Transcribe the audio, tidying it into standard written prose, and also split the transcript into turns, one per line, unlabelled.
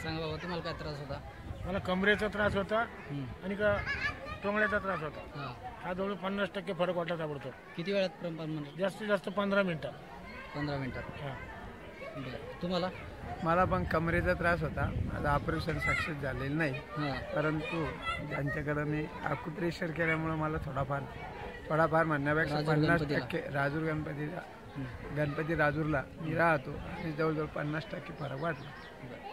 सांगा बाबा तुम्हाला काय त्रास होता?
मला कमरेचा त्रास होता आणि का टोंगळ्याचा त्रास होता.
हां.
हा जवळ 50% फरक वाटला ताबडतोब.
किती वेळात प्रमाण?
जास्तीत जास्त 15 मिनिटं.
15 मिनिटात.
हां.
बरं. तुम्हाला?
मला पण कमरेचा त्रास होता. माझं ऑपरेशन सक्सेस झालेलं नाही,
हां.
परंतु ज्यांच्याकडं मी अकुप्रेशर केल्यामुळं मला थोडाफार म्हणण्यापेक्षा
राजूर
50% गणपती राजूरला मी राहतो आणि जवळजवळ 50% फरक वाटला.
बरं.